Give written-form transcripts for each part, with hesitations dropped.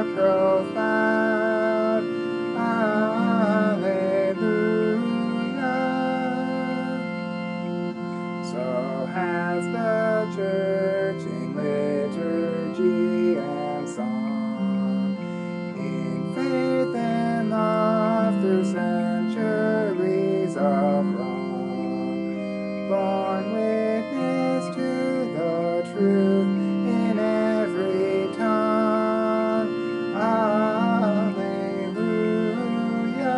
profound Alleluia. So has the church in liturgy and song, in faith and love through centuries of wrong, borne witness to the truth in every tongue. Alleluia.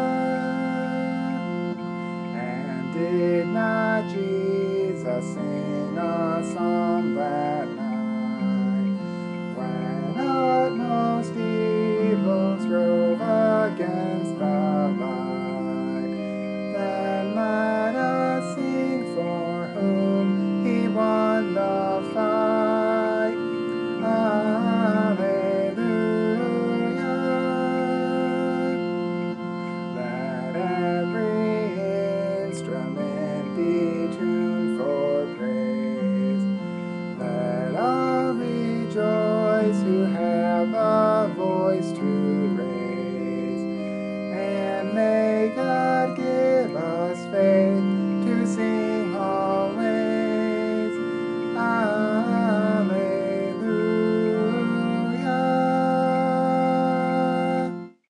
And did not Jesus sing a psalm that night, when utmost evil strove against the light? Then let us sing for whom he won the fight. Alleluia. Let every instrument be tuned for praise. Let all rejoice who have a voice to